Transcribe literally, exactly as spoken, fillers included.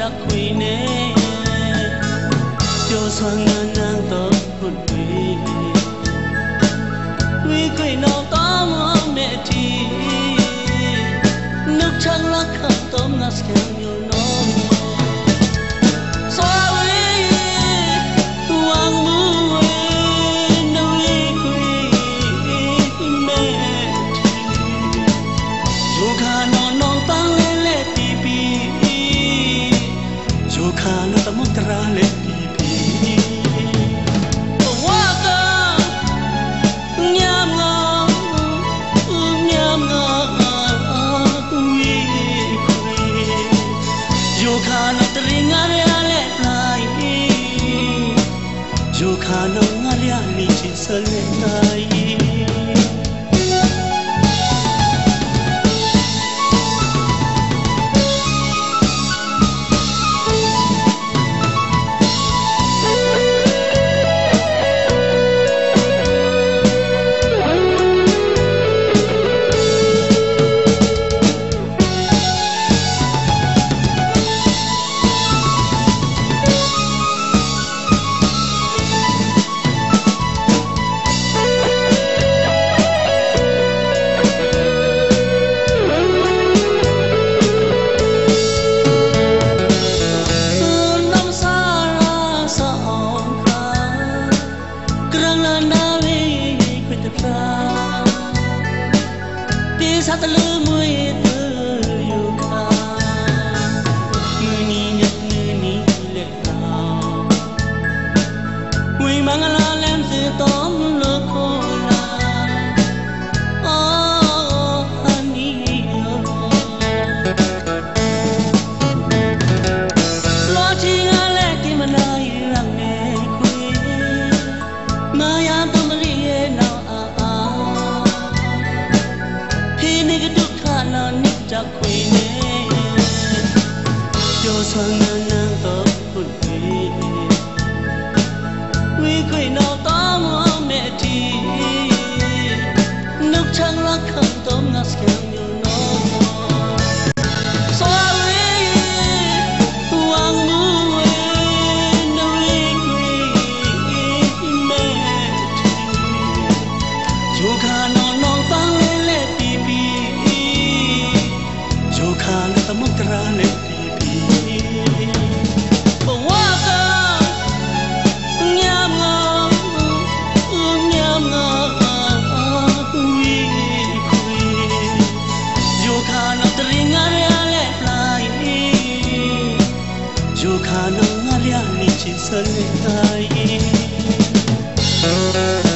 chắc quỳ nè cho xoang ngang ngang tớ hồn quỳ quỳ quỳ nào tóm mẹ thì nước trắng lá khăn tóm ngắt kèm nhiều nó Khano tamu terale pipi, waka nyam nga nyam nga wi kwi, jo khano teringare ale plai, jo khano ngare ali chisale nai. Sa ta lư mui tư yêu ca ni nhật như ni lệ nào mui mang la lem từ tóm lơ khô la oh honey lo chi nga lệ ki mà nay răng nè quê mà ya tâm li nào chắc quỳ nè cho xoang ngang ngang tớ hồn quỳ quỳ quỳ nào tóm mẹ thì nước trắng lá khăn tóm ngắt kèm nhiều nó xóa quỳ hoàng mưu nâu quỳ mẹ thì dù khả non non tăng lên lệ pipi Khano tamu terale pipi, waka nyam nga nyam nga wi kwi, jo khano teringare ale plai, jo khano ngare ali chisale tai.